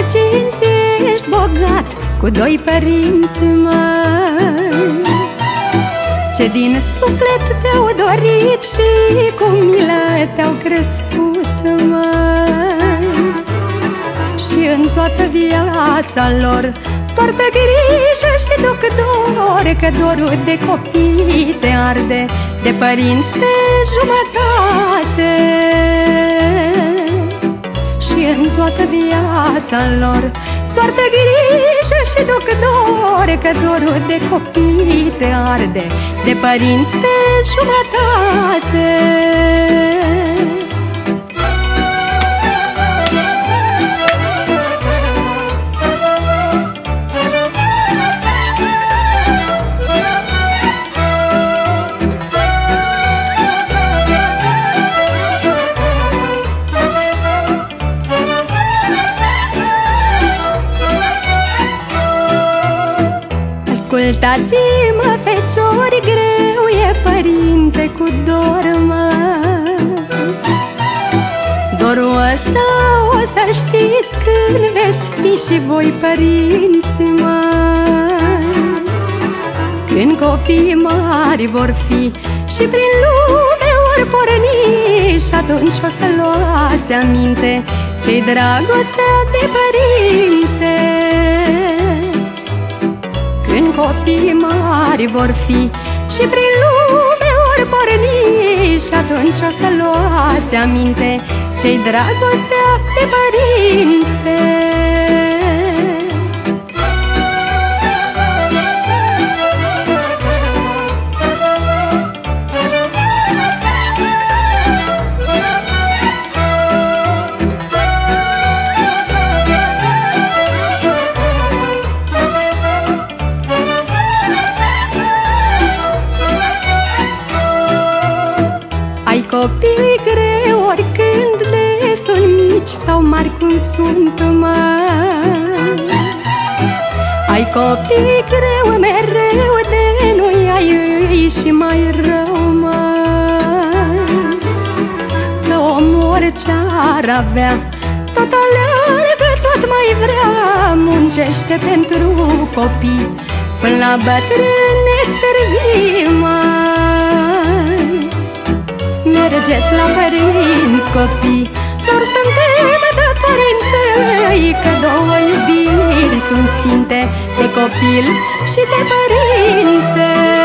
rădăcinți ești bogat, cu doi părinți, măi, ce din suflet te-au dorit și cu milă te-au crescut, măi. Și în toată viața lor poartă grijă și duc dor, că dorul de copii te arde, de părinți pe jumătate. Și în toată viața lor poartă grijă și duc dor, că dorul de copii te arde, de părinți pe jumătate. Ascultați-mă, feciori, greu e părinte cu dor, mă. Dorul ăsta o să știți când veți fi și voi părinți, mă. Când copiii mari vor fi și prin lume vor porni, și atunci o să luați aminte ce-i dragostea de părinte. Când copiii mari vor fi și prin lume vor porni, și atunci o să luați aminte ce-i dragostea de părinte. Ai copii greu oricând de sunt mici sau mari cum sunt, măi. Ai copii greu mereu de nu ai îi și mai rău, măi. Că omul orice ar avea, tot aleargă, tot mai vrea, muncește pentru copii până la bătrâneți târzii, măi. Mergeți la părinți, copii, doar suntem datori întâi, că două iubiri sunt sfinte, de copil și de părinte.